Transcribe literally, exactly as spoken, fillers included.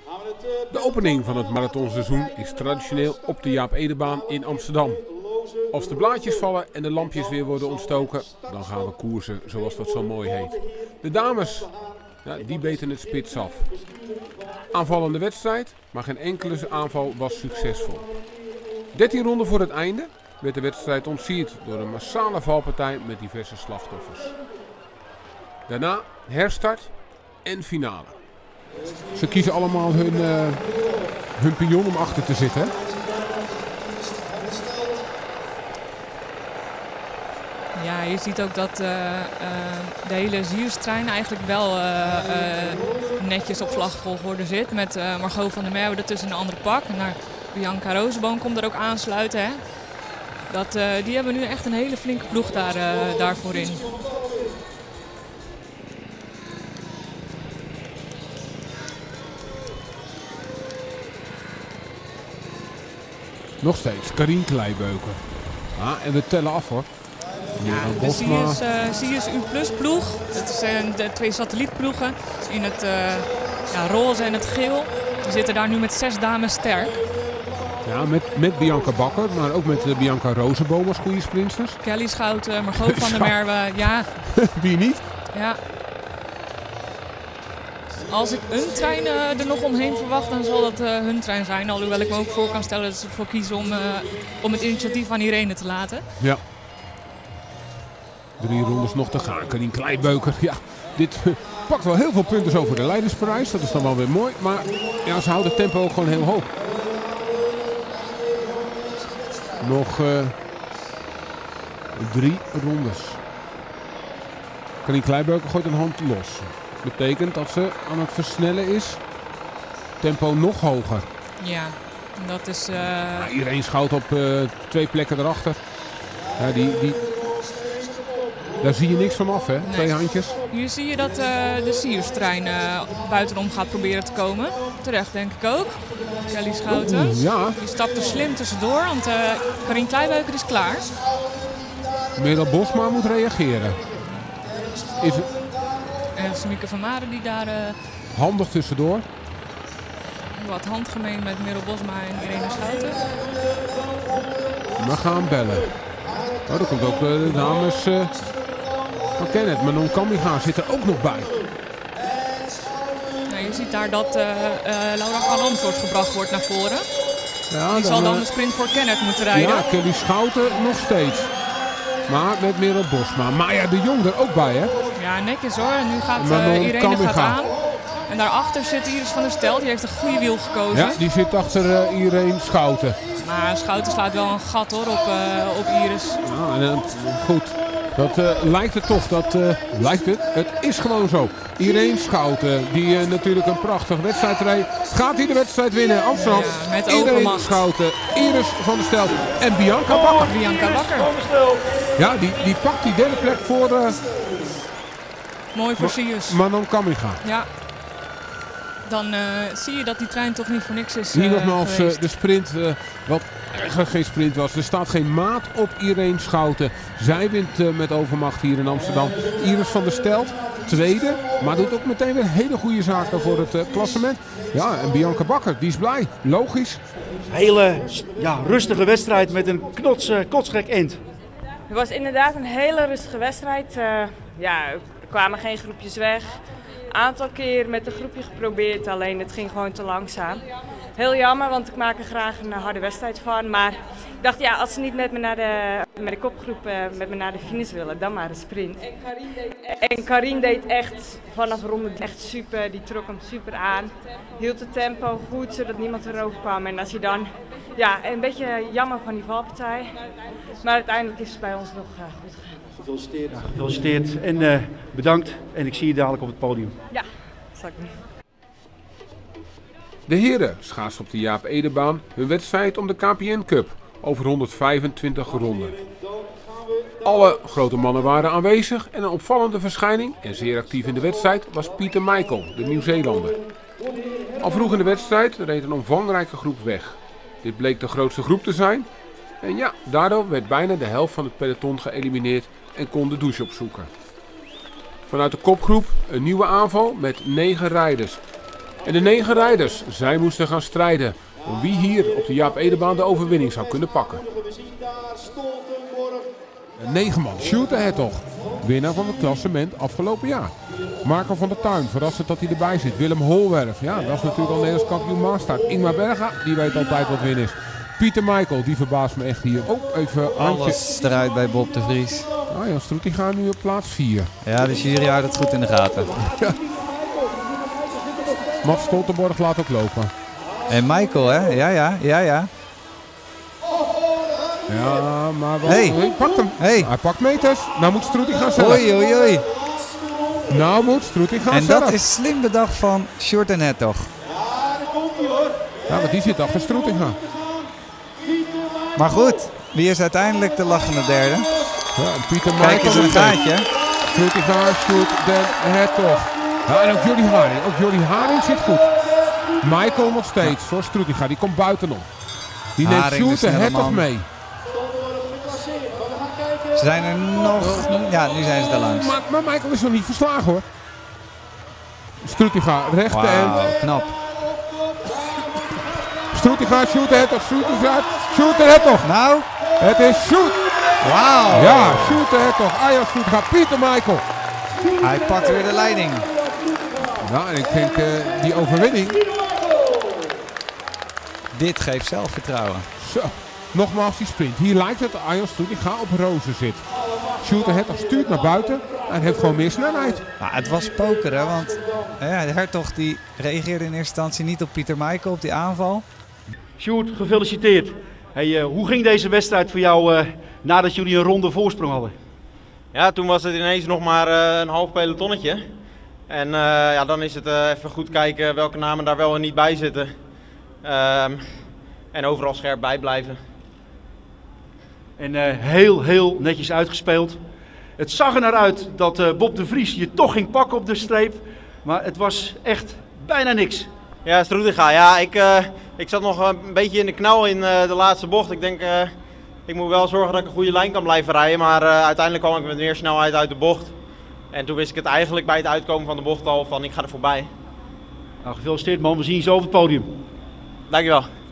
De opening van het marathonseizoen is traditioneel op de Jaap Edebaan in Amsterdam. Als de blaadjes vallen en de lampjes weer worden ontstoken, dan gaan we koersen zoals dat zo mooi heet. De dames, ja, die beten het spits af. Aanvallende wedstrijd, maar geen enkele aanval was succesvol. dertien ronden voor het einde werd de wedstrijd ontsierd door een massale valpartij met diverse slachtoffers. Daarna herstart en finale. Ze kiezen allemaal hun, uh, hun pion om achter te zitten. Hè? Ja, je ziet ook dat uh, uh, de hele Zierstrein eigenlijk wel uh, uh, netjes op vlagvolgorde zit. Met uh, Margot van der Merwe ertussen een andere pak. En naar Bianca Rozenboom komt er ook aansluiten. Hè? Dat, uh, die hebben nu echt een hele flinke ploeg daar, uh, daarvoor in. Nog steeds, Karien Kleibeuken. Ah, en we tellen af hoor. Ja, de Siers, uh, Siers U Plus ploeg. Het zijn de twee satellietploegen in het uh, ja, roze en het geel. Die zitten daar nu met zes dames sterk. Ja, met, met Bianca Bakker, maar ook met uh, Bianca Rozenboom als goede sprinsters. Kelly Schouten, Margot van der Merwe, ja. Wie niet? Ja. Als ik een trein uh, er nog omheen verwacht, dan zal dat uh, hun trein zijn. Alhoewel ik me ook voor kan stellen dat ze ervoor kiezen om, uh, om het initiatief aan Irene te laten. Ja. Drie rondes nog te gaan. Karien Kleibeuker, ja, dit uh, pakt wel heel veel punten zo voor de Leidersprijs. Dat is dan wel weer mooi, maar ja, ze houden het tempo ook gewoon heel hoog. Nog uh, drie rondes. Karien Kleibeuker gooit een hand los. Betekent dat ze aan het versnellen is. Tempo nog hoger. Ja, dat is... Uh... Ja, Irene Schouten op uh, twee plekken erachter. Ja, die, die... Daar zie je niks van af, hè? Nee. Twee handjes. Hier zie je dat uh, de Sierstrein uh, buitenom gaat proberen te komen. Terecht, denk ik ook. Kelly Schouten. Oeh, ja. Die stapt er slim tussendoor, want uh, Karien Kleibeuker is klaar. Merel Bosma moet reageren. Is het... En Smieke van Maren die daar... Uh, handig tussendoor. Wat handgemeen met Merel Bosma en Irene Schouten. We gaan bellen. Oh, daar komt ook uh, de dames uh, van Kenneth. Manon Kamminga zit er ook nog bij. Nou, je ziet daar dat uh, uh, Laura van Amsort gebracht wordt naar voren. Ja, die dan, zal dan de sprint voor Kenneth moeten rijden. Ja, Kelly Schouten nog steeds. Maar met Merel Bosma. Maya de Jong er ook bij, hè? Ja, netjes hoor. En nu gaat uh, Irene gaat aan. En daarachter zit Iris van der Stel. Die heeft een goede wiel gekozen. Ja, die zit achter uh, Irene Schouten. Maar Schouten slaat wel een gat hoor op, uh, op Iris. Ja, en, uh, goed. Dat uh, lijkt het toch. Dat uh, lijkt het. Het is gewoon zo. Irene Schouten, die uh, natuurlijk een prachtige wedstrijd rijdt. Gaat hij de wedstrijd winnen? Amsterdam. Ja, met Irene overmacht. Schouten, Iris van der Stel en Bianca Bakker. Bianca Bakker. Ja, die, die pakt die derde plek voor... Uh, Mooi voor Siers. Manon Kamminga. Ja. Dan uh, zie je dat die trein toch niet voor niks is Hier uh, nogmaals uh, de sprint, uh, wat eigenlijk geen sprint was. Er staat geen maat op Irene Schouten. Zij wint uh, met overmacht hier in Amsterdam. Iris van der Stel, tweede. Maar doet ook meteen weer hele goede zaken voor het uh, klassement. Ja, en Bianca Bakker, die is blij. Logisch. Hele ja, rustige wedstrijd met een knots, uh, kotsgek eind. Het was inderdaad een hele rustige wedstrijd. Uh, ja, er kwamen geen groepjes weg. Een aantal keer met een groepje geprobeerd, alleen het ging gewoon te langzaam. Heel jammer, want ik maak er graag een harde wedstrijd van. Maar ik dacht, ja, als ze niet met me naar de, met de kopgroep uh, met me naar de finish willen, dan maar een sprint. En Karien deed echt vanaf ronde echt super, die trok hem super aan. Hield het tempo goed, zodat niemand erover kwam. En als je dan, ja, een beetje jammer van die valpartij. Maar uiteindelijk is het bij ons nog uh, goed gegaan. Gefeliciteerd. Ja, gefeliciteerd en uh, bedankt. En ik zie je dadelijk op het podium. Ja, dat zal ik doen. De heren schaatsen op de Jaap Edebaan hun wedstrijd om de K P N Cup over honderdvijfentwintig ronden. Alle grote mannen waren aanwezig en een opvallende verschijning en zeer actief in de wedstrijd was Pieter Michael, de Nieuw-Zeelander. Al vroeg in de wedstrijd reed een omvangrijke groep weg. Dit bleek de grootste groep te zijn en ja, daardoor werd bijna de helft van het peloton geëlimineerd en kon de douche opzoeken. Vanuit de kopgroep een nieuwe aanval met negen rijders. En de negen rijders, zij moesten gaan strijden om wie hier op de Jaap Edebaan de overwinning zou kunnen pakken. negen man, Sjoerd de Hertog, winnaar van het klassement afgelopen jaar. Marco van der Tuin, verrassend dat hij erbij zit. Willem Holwerf, ja, dat is natuurlijk al Nederlands kampioen maastart. Ingmar Berga, die weet altijd wat win is. Pieter Michael, die verbaast me echt hier. Oh, even handje. Alles eruit bij Bob de Vries. Ah, Jan Stroet, die gaat nu op plaats vier. Ja, de jury houdt het goed in de gaten. Ja. Mats Stoltenborg laat ook lopen. En Michael, hè? Ja, ja, ja, ja. Ja, maar wel. Hey. Hij pakt hem. Hey. Hij pakt meters. Nou moet Stroeting gaan zelf. Oei, oei, oei. Nou moet Stroeting gaan En zelf. dat is slim bedacht van Sjoerd en Hertog. Ja, want die zit achter Stroetinga. Maar goed, wie is uiteindelijk de lachende derde? Ja, Pieter Kijk Michael eens een nog steeds. gaatje. Stroetinga, Sjoerd den Hertog. Ja, en ook Jordi Haring. Ook Jordi Haring zit goed. Michael nog steeds voor Stroetinga. Die komt buitenom. Die neemt Haring, Sjoerd de de snelle Hertog man. mee. Ze zijn er nog... Ja, nu zijn ze er langs. Maar, maar Michael is nog niet verslagen hoor. Stroetinga, rechte en... Wauw, knap. Stroetinga, Sjoerd de Hertog, Stroetinga, Sjoerd de Hertog. Nou, Het is Sjoerd. wauw. Ja, Sjoerd de Hertog, Ajax Stroetinga, Pieter Michael. Hij pakt weer de leiding. Ja, en ik denk uh, die overwinning. Dit geeft zelfvertrouwen. Zo, nogmaals die sprint. Hier lijkt het Ajax Stroetinga op rozen zit. Sjoerd de Hertog stuurt naar buiten en heeft gewoon meer snelheid. Nou, het was pokeren, want ja, de Hertog die reageerde in eerste instantie niet op Pieter Michael, op die aanval. Sjoerd, gefeliciteerd. Hey, uh, hoe ging deze wedstrijd voor jou uh, nadat jullie een ronde voorsprong hadden? Ja, toen was het ineens nog maar uh, een half pelotonnetje. En uh, ja, dan is het uh, even goed kijken welke namen daar wel en niet bij zitten. Um, en overal scherp bij blijven. En uh, heel, heel netjes uitgespeeld. Het zag er naar uit dat uh, Bob de Vries je toch ging pakken op de streep. Maar het was echt bijna niks. Ja, Stroetinga. Ja, ik, uh, ik zat nog een beetje in de knauw in uh, de laatste bocht. Ik denk, uh, ik moet wel zorgen dat ik een goede lijn kan blijven rijden. Maar uh, uiteindelijk kwam ik met meer snelheid uit de bocht. En toen wist ik het eigenlijk bij het uitkomen van de bocht al van ik ga er voorbij. Nou, gefeliciteerd man, we zien je zo op het podium. Dankjewel.